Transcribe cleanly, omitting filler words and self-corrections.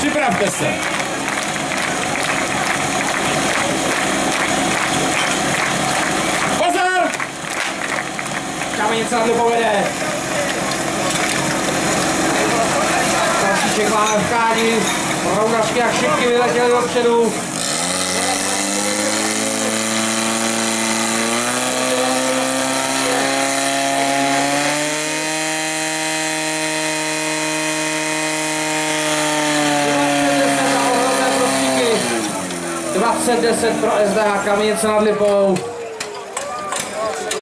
Připravte se. Pozor! Kamenice nad Lipou vede. Dalšíček máme v kádi. Rounačky a šipky vyletěly dopředu. Za 20-10 pro SDH Kamenice nad Lipou.